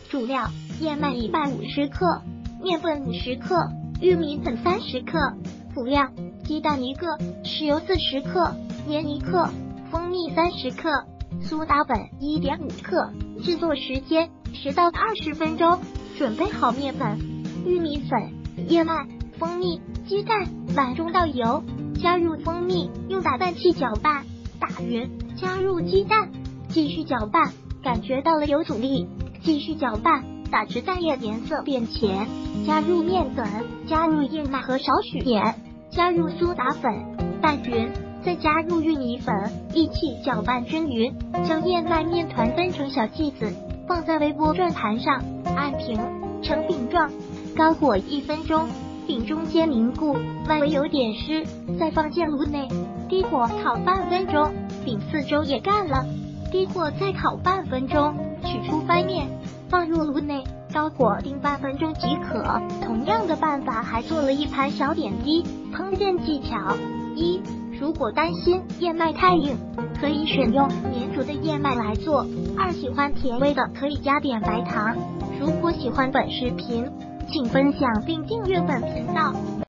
主料：燕麦150克，面粉50克，玉米粉30克。辅料：鸡蛋1个，豉油40克，盐1克，蜂蜜30克，苏打粉1.5克。制作时间10到20分钟。准备好面粉、玉米粉、燕麦、蜂蜜、鸡蛋，碗中倒油，加入蜂蜜，用打蛋器搅拌，打匀，加入鸡蛋，继续搅拌，感觉到了有阻力，继续搅拌，打至蛋液颜色变浅，加入面粉，加入燕麦和少许盐，加入苏打粉，拌匀，再加入玉米粉，一起搅拌均匀，将燕麦面团分成小剂子，放在微波转盘上，按平成饼状，高火1分钟，饼中间凝固，外围有点湿，再放进炉内，低火烤半分钟，饼四周也干了，低火再烤半分钟，取出翻面，放入炉内，高火叮半分钟即可。同样的办法还做了一盘小点滴。烹饪技巧：一、如果担心燕麦太硬，可以选用粘煮的燕麦来做。二、喜欢甜味的可以加点白糖。如果喜欢本视频，请分享并订阅本频道。